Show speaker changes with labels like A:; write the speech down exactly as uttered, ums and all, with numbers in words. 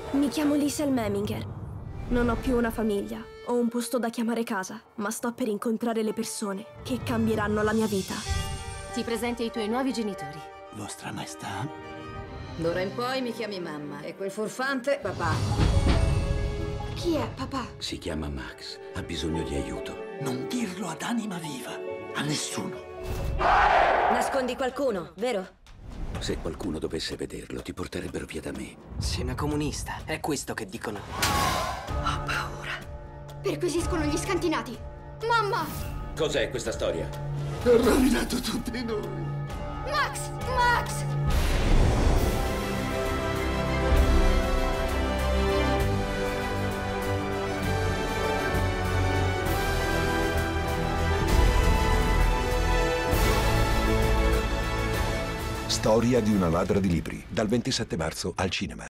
A: Mi chiamo Liesl Meminger. Non ho più una famiglia, ho un posto da chiamare casa, ma sto per incontrare le persone che cambieranno la mia vita.
B: Ti presenti ai tuoi nuovi genitori.
C: Vostra Maestà?
D: D'ora in poi mi chiami mamma e quel furfante papà.
A: Chi è papà?
C: Si chiama Max, ha bisogno di aiuto. Non dirlo ad anima viva, a nessuno.
D: Nascondi qualcuno, vero?
C: Se qualcuno dovesse vederlo, ti porterebbero via da me.
E: Sei una comunista, è questo che dicono.
D: Ho paura.
F: Perquisiscono gli scantinati. Mamma!
C: Cos'è questa storia?
G: Ha rovinato tutti noi.
F: Max! Max!
H: Storia di una ladra di libri, dal ventisette marzo al cinema.